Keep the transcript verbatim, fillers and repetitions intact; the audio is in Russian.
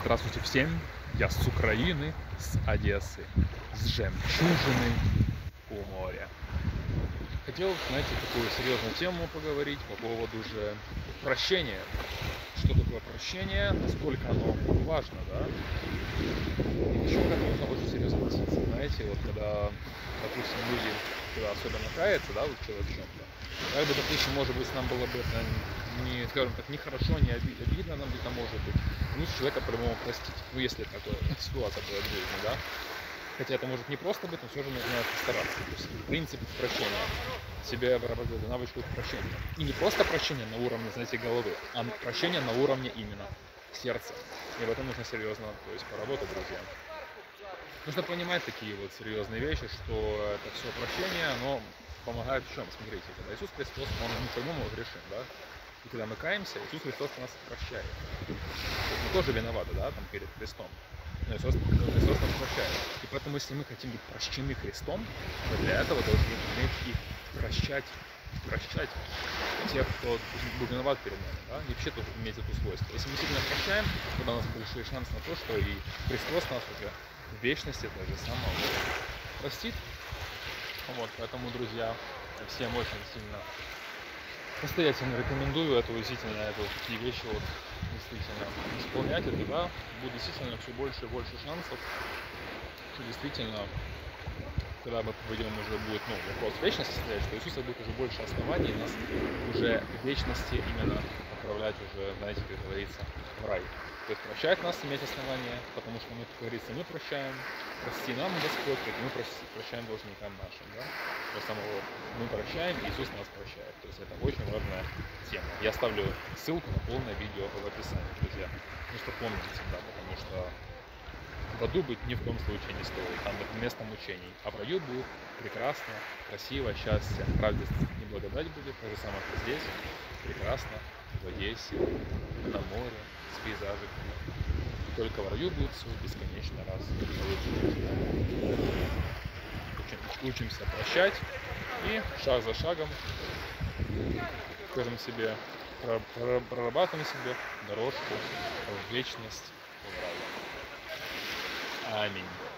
Здравствуйте всем, я с Украины, с Одессы, с жемчужиной у моря. Хотел, знаете, такую серьезную тему поговорить по поводу же прощения. Что такое прощение, насколько оно важно, да? И почему к этому нужно очень серьезно относиться. Знаете, вот когда, допустим, люди, когда особенно каются, да, вот человек в чем-то, как бы, допустим, может быть, нам было бы это не, скажем так, не хорошо, не оби- обидно нам где-то может быть, лучше человека по-любому простить. Ну, если такая ситуация была в жизни, да. Хотя это может не просто быть, но все же нужно постараться. То есть принцип прощения. Себе выработали навычку прощения. И не просто прощение на уровне, знаете, головы, а прощение на уровне именно сердца. И в этом нужно серьезно, то есть, поработать, друзья. Нужно понимать такие вот серьезные вещи, что это все прощение, оно помогает в чем? Смотрите, когда Иисус Христос, Он ну, по-моему грешим, да? И когда мы каемся, Иисус Христос нас прощает. То есть мы тоже виноваты, да, там перед Христом. Но Иисус, Христос нас прощает. И поэтому, если мы хотим быть прощены Христом, то для этого должны уметь и прощать, прощать тех, кто был виноват перед нами, да, и вообще тоже иметь это свойство. Если мы сильно прощаем, тогда у нас большой шанс на то, что и Христос нас уже в вечности даже самого простит. Вот, поэтому, друзья, всем очень сильно настоятельно рекомендую это действительно, это вот такие вещи вот действительно исполнять, и тогда будет действительно все больше и больше шансов, что действительно, когда мы пойдем, уже будет, ну, вопрос вечности стоять, что Иисуса будет уже больше оснований нас уже в вечности именно отправлять уже, знаете, как говорится, в рай. То есть прощать нас иметь основания, потому что мы, как говорится, мы прощаем, прости нам, Господь, как мы прощаем должникам нашим, да? То самого мы прощаем, и Иисус нас прощает. То есть это очень важная тема. Я оставлю ссылку на полное видео в описании, друзья. Ну что помните всегда, потому что в аду быть ни в коем случае не стоит, там это место мучений. А в раю будет прекрасно, красиво, счастье, радость и благодать будет, то же самое, что здесь, прекрасно, в Одессе, на море, с пейзажами. Только в раю будет все бесконечно раз лучше. Учимся прощать и шаг за шагом, скажем себе, прорабатываем себе дорожку в вечность, в рай. Аминь.